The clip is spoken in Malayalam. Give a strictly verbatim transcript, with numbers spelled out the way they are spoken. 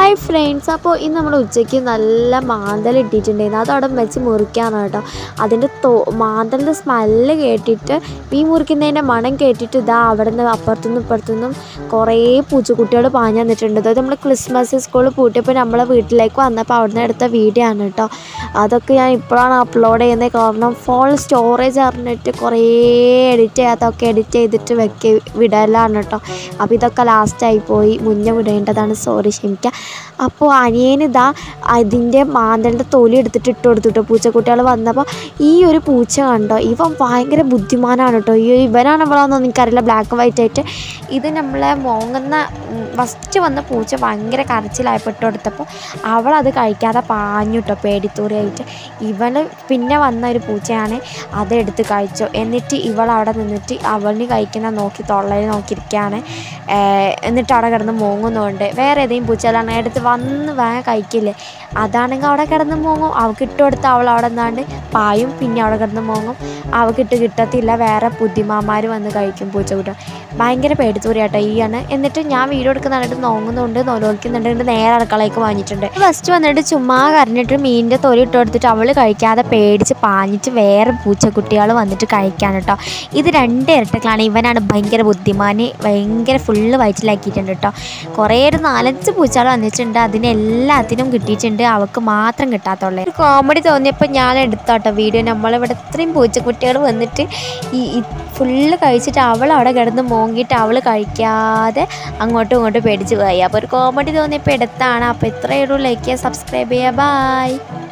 ഹായ് ഫ്രണ്ട്സ്, അപ്പോൾ ഇന്ന് നമ്മൾ ഉച്ചയ്ക്ക് നല്ല മാന്തൽ ഇട്ടിട്ടുണ്ടായിരുന്നു. അതവിടെ വെച്ച് മുറിക്കാനാണ് കേട്ടോ. അതിൻ്റെ തോ മാന്തലിൻ്റെ സ്മെല്ല് കേട്ടിട്ട് മീൻ മുറിക്കുന്നതിൻ്റെ മണം കേട്ടിട്ട് ഇതാ അവിടെ നിന്ന് അപ്പുറത്തുനിന്നും ഇപ്പുറത്തുനിന്നും കുറേ പൂച്ചക്കുട്ടികൾ പാഞ്ഞു വന്നിട്ടുണ്ട്. അതായത് നമ്മൾ ക്രിസ്മസ് സ്കൂളിൽ പൂട്ടിയപ്പോൾ നമ്മളെ വീട്ടിലേക്ക് വന്നപ്പോൾ അവിടെ നിന്ന് എടുത്ത വീഡിയോ ആണ് കേട്ടോ. അതൊക്കെ ഞാൻ ഇപ്പോഴാണ് അപ്ലോഡ് ചെയ്യുന്നത്. കാരണം ഫോൺ സ്റ്റോറേജ് അറിഞ്ഞിട്ട് കുറേ എഡിറ്റ് ചെയ്യാത്തൊക്കെ എഡിറ്റ് ചെയ്തിട്ട് വെക്ക വിടലാണ് കേട്ടോ. അപ്പോൾ ഇതൊക്കെ ലാസ്റ്റായി പോയി, മുന്നേ വിടേണ്ടതാണ്, സോറി ക്ഷമിക്കുക. അപ്പോൾ അനിയനിതാ അതിൻ്റെ മാന്തലിൻ്റെ തൊലി എടുത്തിട്ട് ഇട്ട് കൊടുത്തു കേട്ടോ. പൂച്ചക്കുട്ടികൾ വന്നപ്പോൾ ഈ ഒരു പൂച്ച കണ്ടോ, ഇവൻ ഭയങ്കര ബുദ്ധിമാനാണ് കേട്ടോ. ഈ ഇവനാണ് നമ്മളൊന്നും എനിക്കറിയില്ല, ബ്ലാക്ക് ആൻഡ് വൈറ്റ് ആയിട്ട്. ഇത് നമ്മളെ മോങ്ങുന്ന ഫസ്റ്റ് വന്ന പൂച്ച ഭയങ്കര കരച്ചിലായപ്പോൾ ഇട്ട് കൊടുത്തപ്പോൾ അവളത് കഴിക്കാതെ പാഞ്ഞു കേട്ടോ, പേടിത്തൂറിയായിട്ട്. ഇവൾ പിന്നെ വന്ന ഒരു പൂച്ചയാണ്, അതെടുത്ത് കഴിച്ചു. എന്നിട്ട് ഇവൾ അവിടെ നിന്നിട്ട് അവളിന് കഴിക്കുന്ന നോക്കി തൊള്ളയിൽ നോക്കിയിരിക്കുകയാണ്. എന്നിട്ട് അവിടെ കിടന്ന് മോങ്ങുന്നുണ്ട്. വേറെ ഏതെങ്കിലും പൂച്ചകളാണ് എടുത്ത് വന്ന് വേഗം കഴിക്കില്ലേ, അതാണെങ്കിൽ അവിടെ കിടന്ന് മോങ്ങും. അവൾക്ക് ഇട്ട് കൊടുത്ത് അവൾ അവിടെ നിന്നാണ്ട് പായും, പിന്നെ അവിടെ കിടന്ന് മോങ്ങും. അവൾക്കിട്ട് കിട്ടത്തില്ല, വേറെ ബുദ്ധിമാന്മാർ വന്ന് കഴിക്കും പൂച്ചക്കുട്ടി. ഭയങ്കര പേടിത്തൂറിയാട്ടോ ഈയാണ്. എന്നിട്ട് ഞാൻ വീഡിയോ എടുക്കുന്നുണ്ട്, നോങ്ങുന്നുണ്ട്, നോലോലിക്കുന്നുണ്ട്. എന്നിട്ട് നേരെ അടുക്കളയ്ക്ക് വാങ്ങിയിട്ടുണ്ട്. ഫസ്റ്റ് വന്നിട്ട് ചുമ്മാ കരഞ്ഞിട്ട് മീനിൻ്റെ തൊലി ഇട്ട് കൊടുത്തിട്ട് അവൾ കഴിക്കാതെ പേടിച്ച് പാഞ്ഞിട്ട് വേറെ പൂച്ചക്കുട്ടികൾ വന്നിട്ട് കഴിക്കാൻ കേട്ടോ. ഇത് രണ്ട് ഇരട്ടകളാണ്. ഇവനാണ് ഭയങ്കര ബുദ്ധിമാൻ, ഭയങ്കര ഫുള്ള് വയറ്റിലാക്കിയിട്ടുണ്ട് കേട്ടോ. കുറേ ഒരു നാലഞ്ച് പൂച്ചകൾ വന്നിട്ടുണ്ട്, അതിനെല്ലാത്തിനും കിട്ടിയിട്ടുണ്ട്, അവൾക്ക് മാത്രം കിട്ടാത്തുള്ളൂ. ഒരു കോമഡി തോന്നിയപ്പോൾ ഞാൻ എടുത്തോട്ടോ വീഡിയോ. നമ്മളിവിടെ ഇത്രയും പൂച്ചക്കുട്ടികൾ വന്നിട്ട് ഈ ഫുള്ള് കഴിച്ചിട്ട് അവൾ അവിടെ കിടന്ന് മോങ്ങിയിട്ട് അവൾ കഴിക്കാതെ അങ്ങോട്ടും ഇങ്ങോട്ടും പേടിച്ച് പോയി. അപ്പോൾ ഒരു കോമഡി തോന്നിയപ്പോൾ എടുത്താണ്. അപ്പോൾ ഇത്രയേ ഉള്ളൂ. ലൈക്ക് ചെയ്യുക, സബ്സ്ക്രൈബ് ചെയ്യുക, ബൈ.